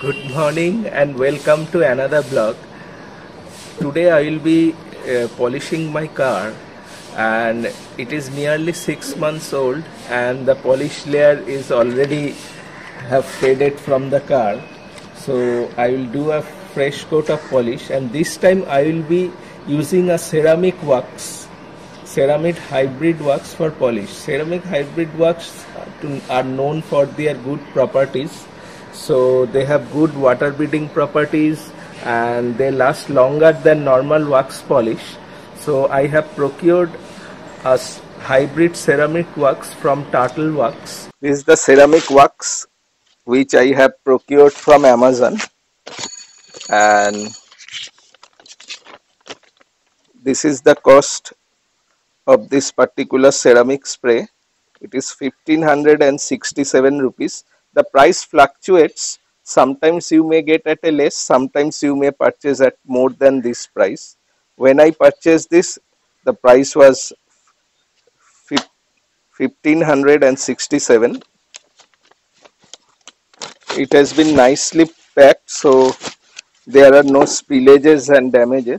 Good morning and welcome to another vlog. Today I will be polishing my car, and it is nearly 6 months old and the polish layer is already have faded from the car. So I will do a fresh coat of polish, and this time I will be using a ceramic hybrid wax for polish. Ceramic hybrid wax are known for their good properties. So they have good water beading properties and they last longer than normal wax polish. So I have procured a hybrid ceramic wax from Turtle Wax. This is the ceramic wax which I have procured from Amazon, and this is the cost of this particular ceramic spray. It is 1567 rupees. The price fluctuates. Sometimes you may get at a less, sometimes you may purchase at more than this price. When I purchased this, the price was 1567. It has been nicely packed, so there are no spillages and damages.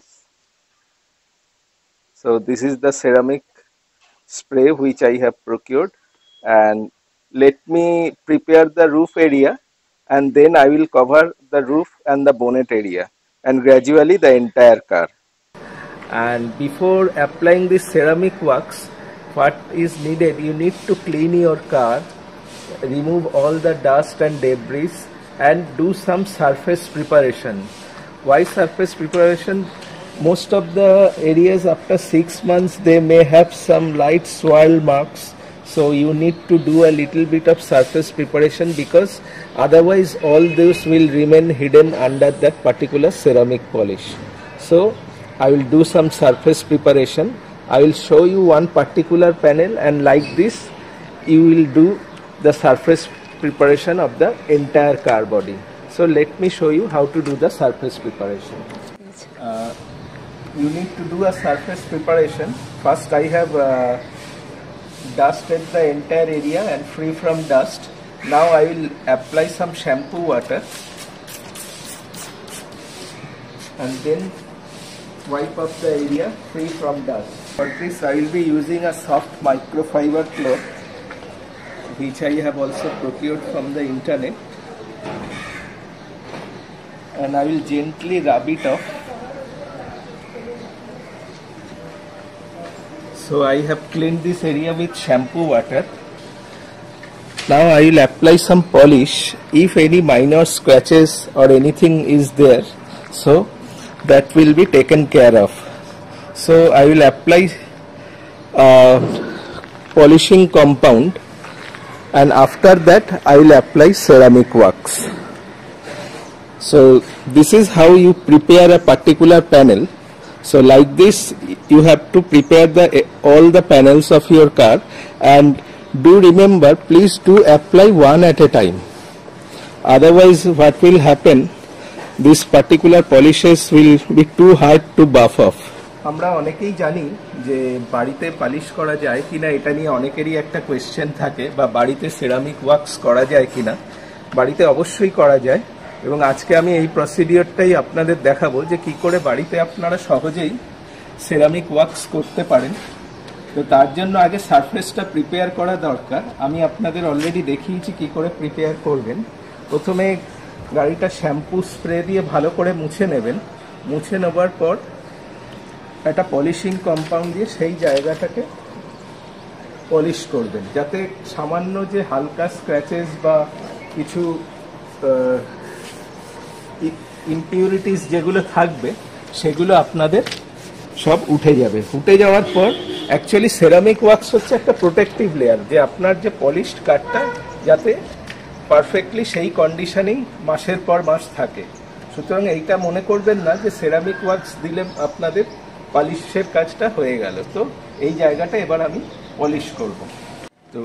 So this is the ceramic spray which I have procured, and let me prepare the roof area, and then I will cover the roof and the bonnet area and gradually the entire car. And before applying this ceramic wax, what is needed, you need to clean your car, remove all the dust and debris and do some surface preparation. Why surface preparation? Most of the areas after 6 months they may have some light swirl marks. So you need to do a little bit of surface preparation, because otherwise all those will remain hidden under that particular ceramic polish. So I will do some surface preparation. I will show you one particular panel, and like this you will do the surface preparation of the entire car body. So let me show you how to do the surface preparation. You need to do a surface preparation. First I have dusted the entire area and free from dust. Now I will apply some shampoo water and then wipe up the area free from dust. For this I will be using a soft microfiber cloth which I have also procured from the internet, and I will gently rub it off. So I have cleaned this area with shampoo water. Now I will apply some polish. If any minor scratches or anything is there, so that will be taken care of. So I will apply polishing compound, and after that I will apply ceramic wax. So this is how you prepare a particular panel. So like this you have to prepare all the panels of your car, and do remember, please do apply one at a time. Otherwise what will happen, this particular polishes will be too hard to buff off. আমরা অনেকেই জানি যে বাড়িতে polish করা যায় কিনা, এটা নিয়ে অনেকেরই একটা কোয়েশ্চেন থাকে, বা বাড়িতে সেরামিক ওয়াক্স করা যায় কিনা। বাড়িতে অবশ্যই করা যায়, এবং আজকে আমি এই প্রসিডিওরটাই আপনাদের দেখাবো যে কি করে বাড়িতে আপনারা সহজেই সেরামিক ওয়াক্স করতে পারেন। তো তার জন্য আগে সারফেসটা প্রিপেয়ার করা দরকার। আমি আপনাদের অলরেডি দেখিয়েছি কি করে প্রিপেয়ার করবেন। প্রথমে গাড়িটা শ্যাম্পু স্প্রে দিয়ে ভালো করে মুছে নেবেন। মুছে নেবার পর একটা পলিশিং কম্পাউন্ড দিয়ে সেই জায়গাটাকে পলিশ করবেন, যাতে সামান্য যে হালকা স্ক্র্যাচেস বা কিছু ইমপিউরিটিস যেগুলো থাকবে সেগুলো আপনাদের সব উঠে যাবে। উঠে যাওয়ার পর অ্যাকচুয়ালি সেরামিক ওয়াক্স হচ্ছে একটা প্রোটেক্টিভ লেয়ার, যে আপনার যে পলিশড কারটা যাতে পারফেক্টলি সেই কন্ডিশনেই মাসের পর মাস থাকে। সুতরাং এইটা মনে করবেন না যে সেরামিক ওয়াক্স দিলে আপনাদের পলিশের কাজটা হয়ে গেল। তো এই জায়গাটা এবার আমি পলিশ করব। তো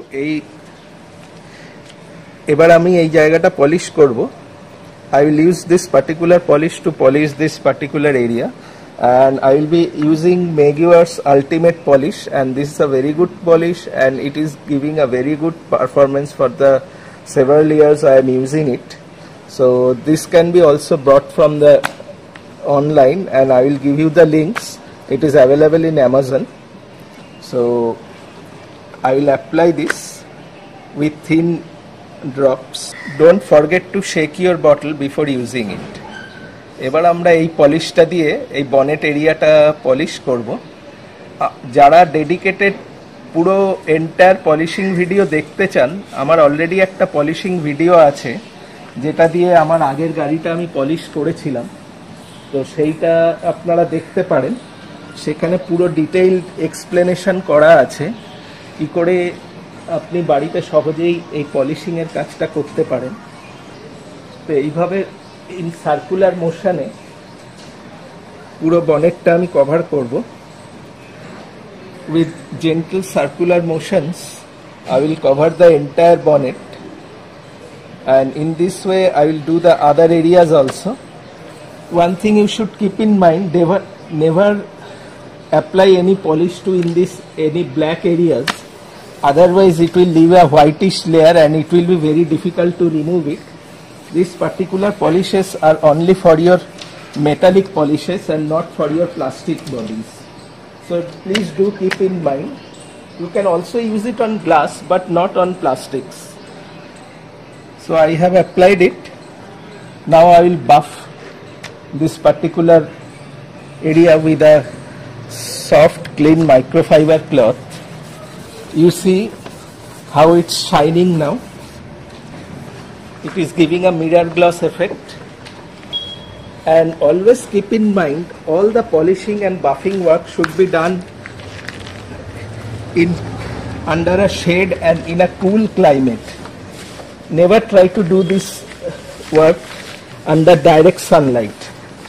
এবার আমি এই জায়গাটা পলিশ করব। I will use this particular polish to polish this particular area, and I will be using Meguiar's Ultimate Polish, and this is a very good polish and it is giving a very good performance for the several years I am using it. So this can be also bought from the online, and I will give you the links. It is available in Amazon. So I will apply this with thin drops. Don't forget to shake your bottle before using it. এবার আমরা এই পলিশটা দিয়ে এই bonnet এরিয়াটা polish করব। যারা dedicated পুরো entire polishing video দেখতে চান, আমার অলরেডি একটা পলিশিং ভিডিও আছে যেটা দিয়ে আমার আগের গাড়িটা আমি পলিশ করেছিলাম, তো সেইটা আপনারা দেখতে পারেন। সেখানে পুরো ডিটেইলড এক্সপ্লেনেশন করা আছে কি করে আপনি বাড়িতে সহজেই এই পলিশিংয়ের কাজটা করতে পারেন। তো এইভাবে ইন সার্কুলার মোশনে পুরো বনেটটা আমি কভার করব। With gentle circular motions, I will cover the entire bonnet, and in this way I will do the other areas also. One thing you should keep in mind, never apply any polish to in this any black areas, otherwise it will leave a whitish layer and it will be very difficult to remove it. These particular polishes are only for your metallic polishes and not for your plastic bodies. So please do keep in mind. You can also use it on glass but not on plastics. So I have applied it. Now I will buff this particular area with a soft clean microfiber cloth. You see how it's shining now. It is giving a mirror gloss effect. And always keep in mind, all the polishing and buffing work should be done under a shade and in a cool climate. Never try to do this work under direct sunlight.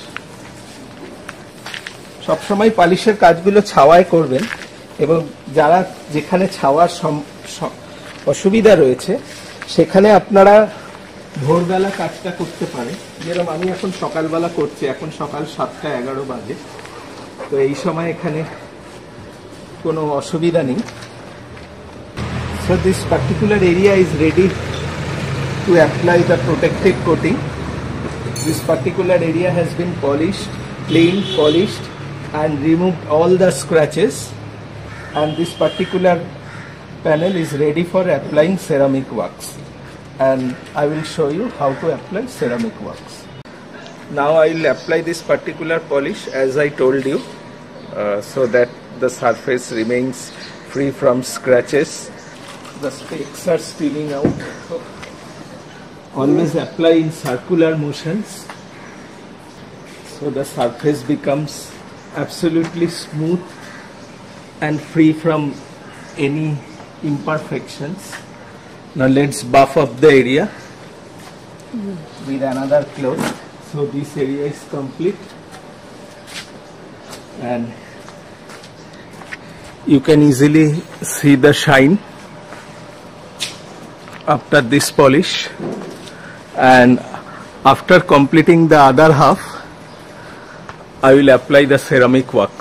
সবসময় পলিশের কাজগুলো ছাওয়ায় করবেন, এবং যারা যেখানে ছাওয়ার অসুবিধা রয়েছে সেখানে আপনারা ভোরবেলা কাজটা করতে পারে। যেরকম আমি এখন সকালবেলা করছি, এখন সকাল 7:11 বাজে, তো এই সময় এখানে কোনো অসুবিধা নেই। So this particular area is ready to apply the protective coating. This particular area has been polished, cleaned, polished and removed all the scratches, and this particular panel is ready for applying ceramic wax. And I will show you how to apply ceramic wax. Now I will apply this particular polish as I told you, so that the surface remains free from scratches. The specks are spilling out. Always apply in circular motions so the surface becomes absolutely smooth and free from any imperfections. Now let's buff up the area with another cloth. So this area is complete, and you can easily see the shine after this polish. And after completing the other half, I will apply the ceramic wax.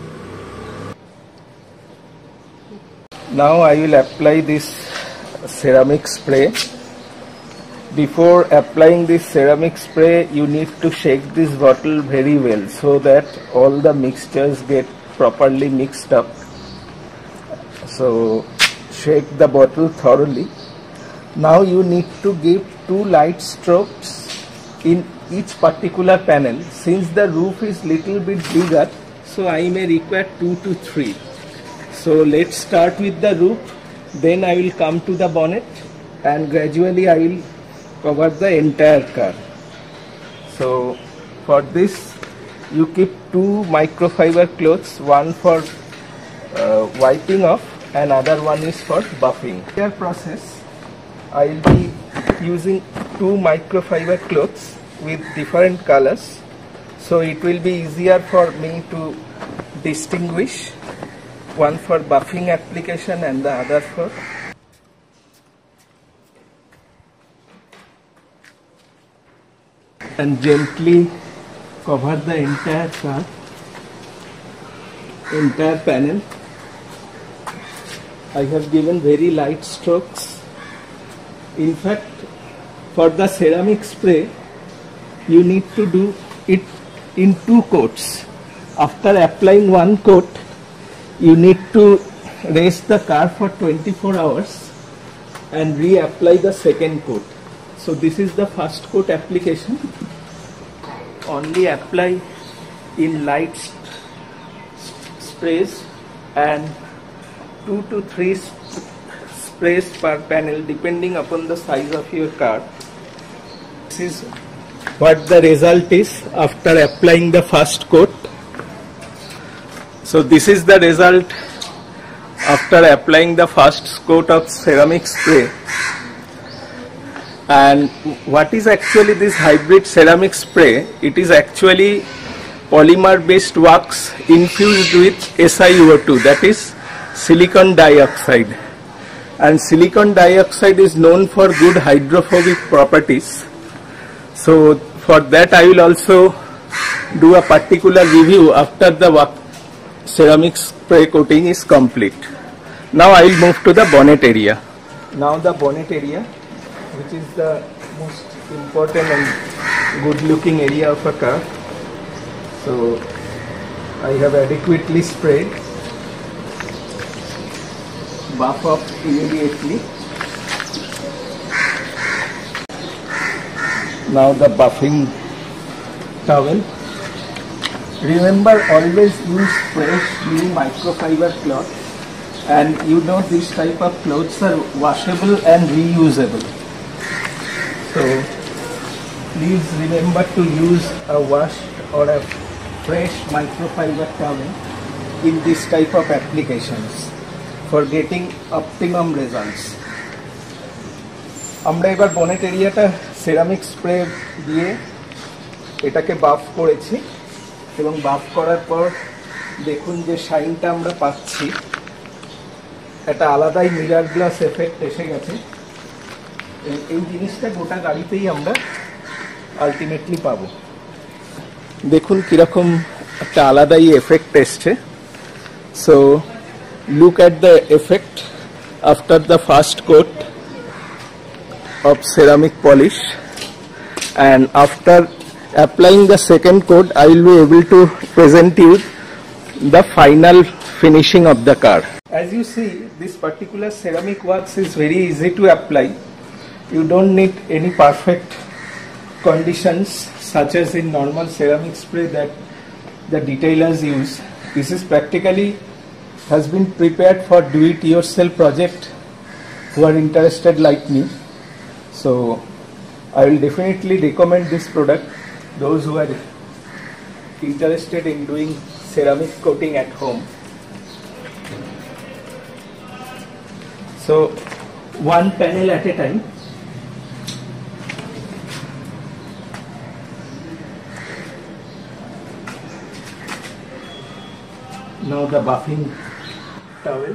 Now I will apply this ceramic spray. Before applying this ceramic spray, you need to shake this bottle very well so that all the mixtures get properly mixed up. So shake the bottle thoroughly. Now you need to give 2 light strokes in each particular panel. Since the roof is little bit bigger, so I may require 2 to 3. So let's start with the roof, then I will come to the bonnet, and gradually I will cover the entire car. So for this you keep 2 microfiber cloths, one for wiping off and other one is for buffing. Here process, I will be using 2 microfiber cloths with different colors, so it will be easier for me to distinguish, one for buffing application and the other for and gently cover the entire car, entire panel. I have given very light strokes. In fact, for the ceramic spray, you need to do it in 2 coats. After applying 1 coat, you need to rest the car for 24 hours and reapply the second coat. So this is the first coat application. Only apply in light sprays and 2 to 3 sprays per panel depending upon the size of your car. This is what the result is after applying the first coat. So this is the result after applying the first coat of ceramic spray. And what is actually this hybrid ceramic spray? It is actually polymer based wax infused with SiO2, that is silicon dioxide. And silicon dioxide is known for good hydrophobic properties. So for that I will also do a particular review after the ceramic spray coating is complete. Now I will move to the bonnet area. Now the bonnet area, which is the most important and good looking area of a car. So I have adequately sprayed. Buff up immediately. Now the buffing towel. Remember, always use fresh new microfiber cloth, and you know this type of clothes are washable and reusable. So please remember to use a washed or a fresh microfiber towel in this type of applications for getting optimum results. আমরা এবার bonnet এরিয়াটা ceramic spray দিয়ে এটাকে বাফ করেছি এবং বাফ করার পর দেখুন যে শাইনটা আমরা পাচ্ছি, একটা আলাদাই মিরর গ্লাস এফেক্ট এসে গেছে। এই জিনিসটা গোটা গাড়িতেই আমরা আলটিমেটলি পাবো। দেখুন কিরকম একটা আলাদাই এফেক্ট এসছে। So look at the effect after the first coat of ceramic polish, and after applying the second coat I will be able to present you the final finishing of the car. As you see, this particular ceramic wax is very easy to apply. You don't need any perfect conditions such as in normal ceramic spray that the detailers use. This is practically has been prepared for do-it-yourself project who are interested like me. So I will definitely recommend this product those who are interested in doing ceramic coating at home. So one panel at a time. Now the buffing towel.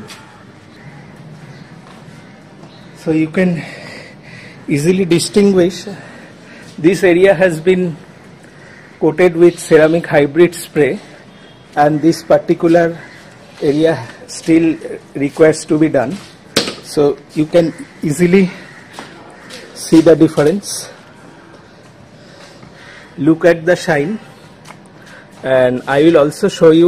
So you can easily distinguish this area has been coated with ceramic hybrid spray, and this particular area still requires to be done. So you can easily see the difference. Look at the shine, and I will also show you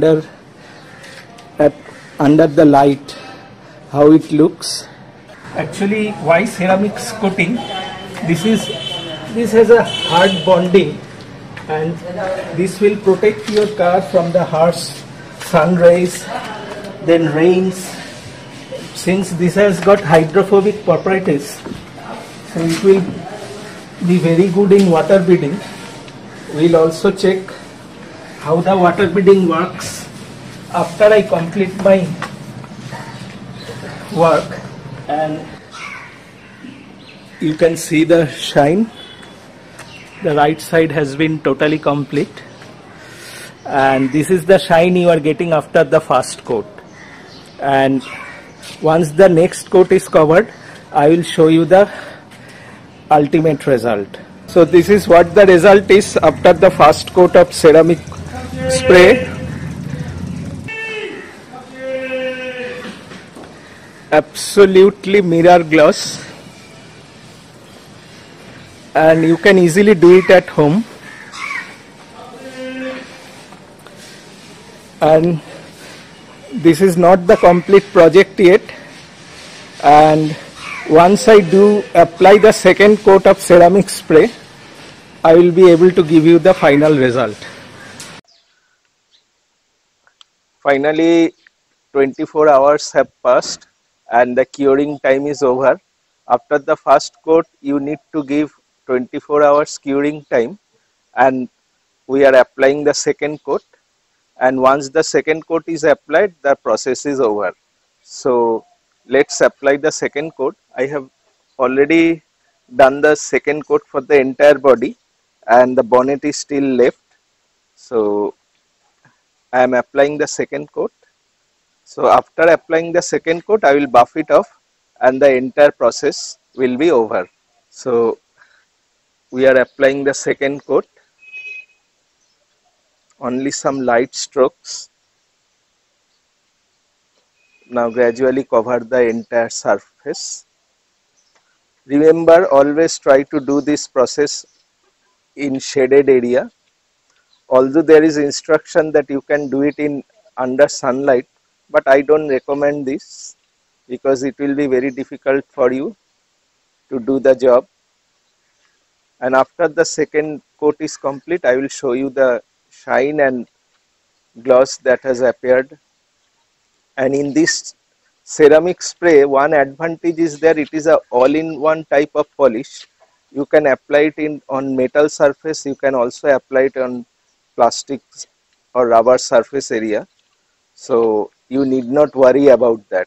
under the light how it looks. Actually, why ceramics coating? This has a hard bonding, and this will protect your car from the harsh sun rays, then rains. Since this has got hydrophobic properties, so it will be very good in water beading. We'll also check how the water beading works after I complete my work, and you can see the shine. The right side has been totally complete, and this is the shine you are getting after the first coat. And once the next coat is covered, I will show you the ultimate result. So this is what the result is after the first coat of ceramic spray. Absolutely mirror gloss. and you can easily do it at home. And this is not the complete project yet, and once I do apply the second coat of ceramic spray, I will be able to give you the final result. Finally 24 hours have passed and the curing time is over. After the first coat you need to give 24 hours curing time, and we are applying the second coat, and once the second coat is applied the process is over. So let's apply the second coat. I have already done the second coat for the entire body and the bonnet is still left. So I am applying the second coat. So after applying the second coat I will buff it off and the entire process will be over. So we are applying the second coat. Only some light strokes. Now gradually cover the entire surface. Remember, always try to do this process in shaded area. Although there is instruction that you can do it in under sunlight, but I don't recommend this because it will be very difficult for you to do the job. And after the second coat is complete, I will show you the shine and gloss that has appeared. And in this ceramic spray, one advantage is that it is a all-in-one type of polish. You can apply it on metal surface, you can also apply it on plastic or rubber surface area. So you need not worry about that.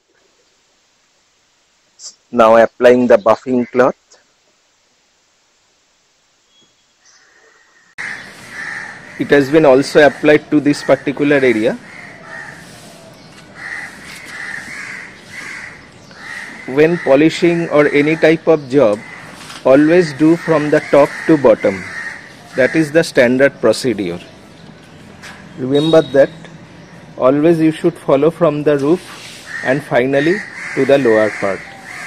Now applying the buffing cloth. It has been also applied to this particular area. When polishing or any type of job, always do from the top to bottom. That is the standard procedure. Remember that. Always you should follow from the roof and finally to the lower part.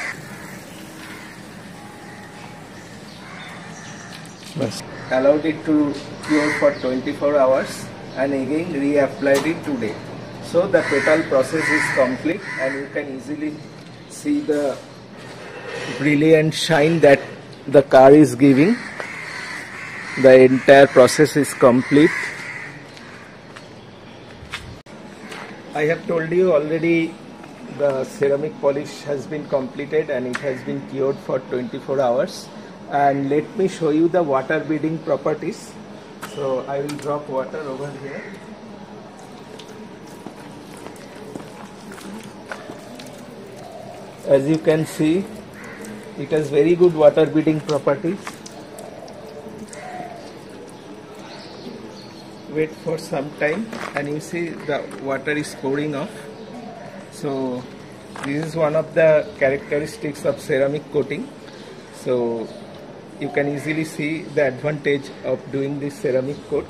Allowed it to cure for 24 hours and again reapplied it today. So the total process is complete and you can easily see the brilliant shine that the car is giving. The entire process is complete. I have told you already the ceramic polish has been completed and it has been cured for 24 hours. And let me show you the water beading properties. So I will drop water over here. As you can see, it has very good water beading properties. Wait for some time and you see the water is pouring off. So this is one of the characteristics of ceramic coating. So you can easily see the advantage of doing this ceramic coat.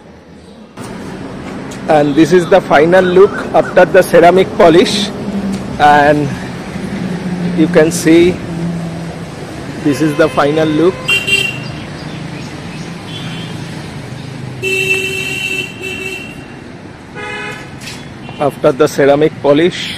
And this is the final look after the ceramic polish, and you can see this is the final look. After the ceramic polish.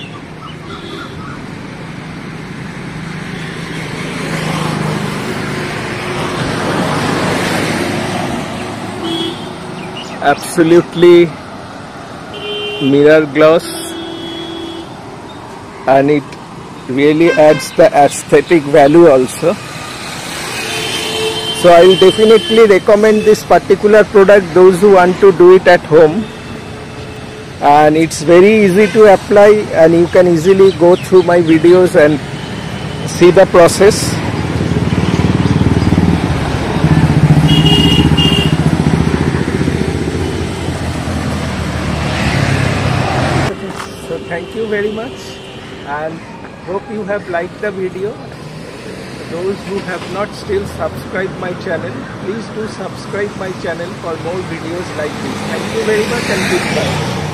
Absolutely mirror gloss, and it really adds the aesthetic value also. So I will definitely recommend this particular product those who want to do it at home, and it's very easy to apply and you can easily go through my videos and see the process. So thank you very much and hope you have liked the video. Those who have not still subscribed my channel, please do subscribe my channel for more videos like this. Thank you very much and goodbye.